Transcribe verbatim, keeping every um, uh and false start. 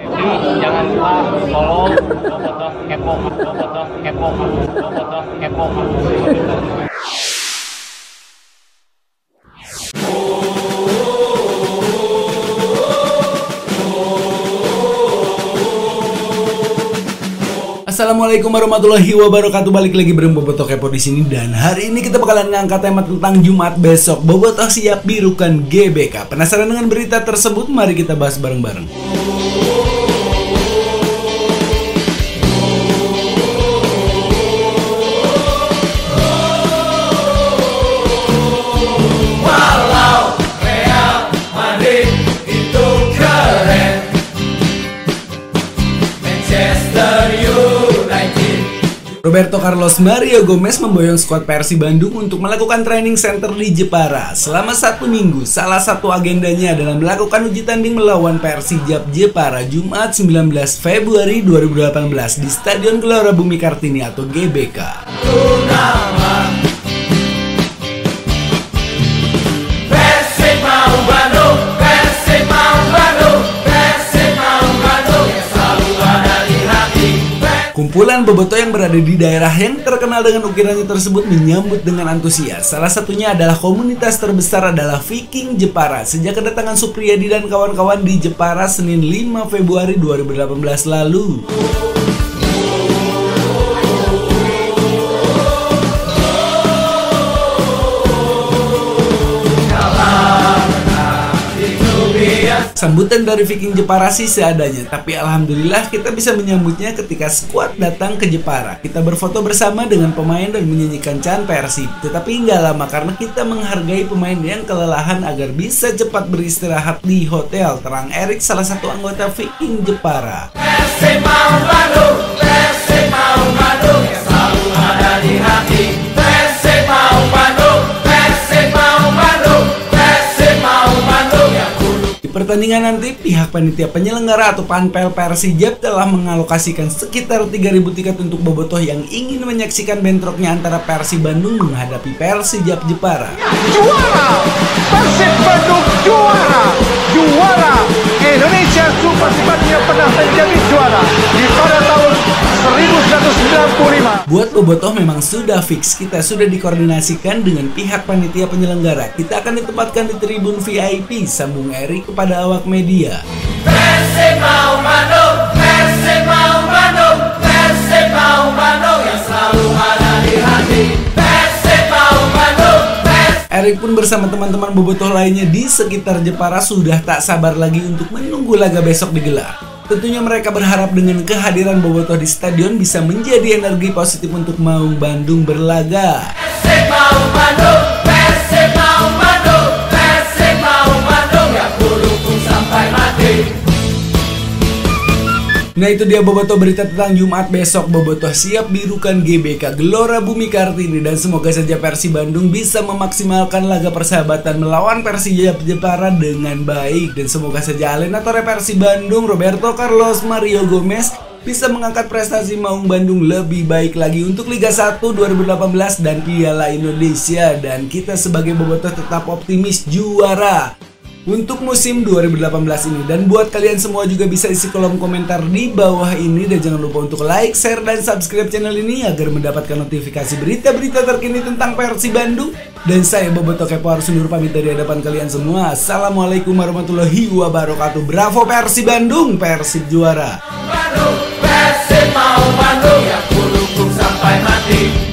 Jadi jangan lupa follow Bobotoh Kepo, Bobotoh Kepo, Bobotoh Kepo. Assalamualaikum warahmatullahi wabarakatuh. Balik lagi bareng Bobotoh Kepo di sini, dan hari ini kita bakalan ngangkat tema tentang Jumat besok. Bobotoh siap birukan G B K. Penasaran dengan berita tersebut? Mari kita bahas bareng-bareng. Roberto Carlos Mario Gomez memboyong skuad Persib Bandung untuk melakukan training center di Jepara selama satu minggu. Salah satu agendanya adalah melakukan uji tanding melawan Persijap Jepara Jumat sembilan belas Februari dua ribu delapan belas di Stadion Gelora Bumi Kartini atau G B K. Kumpulan bobotoh yang berada di daerah yang terkenal dengan ukirannya tersebut menyambut dengan antusias. Salah satunya adalah komunitas terbesar adalah Viking Jepara. Sejak kedatangan Supriyadi dan kawan-kawan di Jepara Senin lima Februari dua ribu delapan belas lalu. Sambutan dari Viking Jepara sih seadanya, tapi alhamdulillah kita bisa menyambutnya ketika skuad datang ke Jepara. Kita berfoto bersama dengan pemain dan menyanyikan Can Persib. Tetapi nggak lama karena kita menghargai pemain yang kelelahan agar bisa cepat beristirahat di hotel, terang Erik, salah satu anggota Viking Jepara. Persib mau Bandung, Persib mau Bandung, yang selalu ada di hati. Persib mau Bandung, Persib mau Bandung, Persib mau Bandung, yang pertandingan nanti, pihak panitia penyelenggara atau Panpel Persijap telah mengalokasikan sekitar tiga ribu tiket untuk bobotoh yang ingin menyaksikan bentroknya antara Persib Bandung menghadapi Persijap Jepara. Juara! Persib Bandung juara! Juara! Indonesia Super sifatnya pernah menjadi juara di pada tahun seribu sembilan ratus sembilan puluh lima. Buat bobotoh memang sudah fix, kita sudah dikoordinasikan dengan pihak panitia penyelenggara. Kita akan ditempatkan di tribun V I P, sambung Erik kepada awak media. Persib mau Bandung, Persib mau Bandung, Persib mau Bandung, yang selalu ada di hati. Persib mau Bandung. Erik pun bersama teman-teman bobotoh lainnya di sekitar Jepara sudah tak sabar lagi untuk menunggu laga besok digelar. Tentunya mereka berharap dengan kehadiran bobotoh di stadion bisa menjadi energi positif untuk Maung Bandung berlaga. Persib mau Bandung, Persib mau Bandung, Persib mau Bandung, yang ku dukung sampai mati. Nah, itu dia bobotoh berita tentang Jumat besok. Bobotoh siap birukan G B K Gelora Bumi Kartini, dan semoga saja Persib Bandung bisa memaksimalkan laga persahabatan melawan Persijap Jepara dengan baik, dan semoga saja Alenatore Persib Bandung Roberto Carlos Mario Gomez bisa mengangkat prestasi Maung Bandung lebih baik lagi untuk Liga satu dua ribu delapan belas dan Piala Indonesia, dan kita sebagai bobotoh tetap optimis juara untuk musim dua ribu delapan belas ini. Dan buat kalian semua juga bisa isi kolom komentar di bawah ini, dan jangan lupa untuk like, share, dan subscribe channel ini agar mendapatkan notifikasi berita-berita terkini tentang Persib Bandung. Dan saya Bobotoh Kepo harus undur pamit dari hadapan kalian semua. Assalamualaikum warahmatullahi wabarakatuh. Bravo Persib Bandung, Persib juara. Bandung, Persib mau Bandung, yang ku dukung sampai mati.